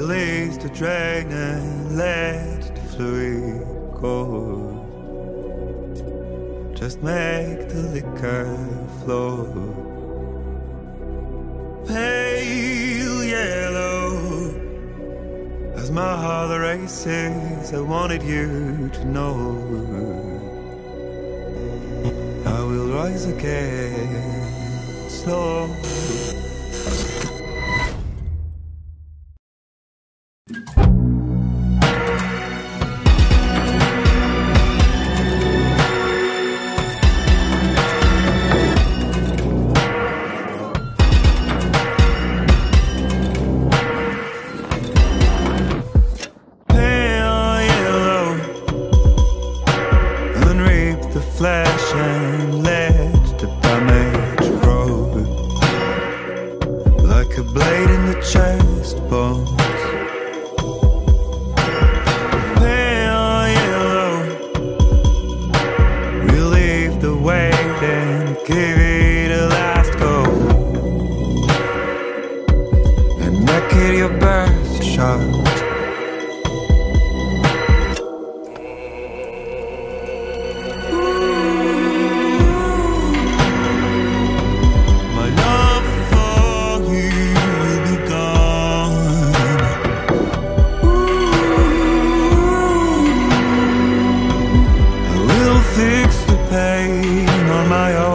Release the drain and let the fluid go. Just make the liquor flow. Pale yellow, as my heart races, I wanted you to know I will rise again, slow. Flash and let the damage grow like a blade in the chest bones. Pale yellow, relieve the weight and give it a last go, and make it your best shot. Fix the pain on my own.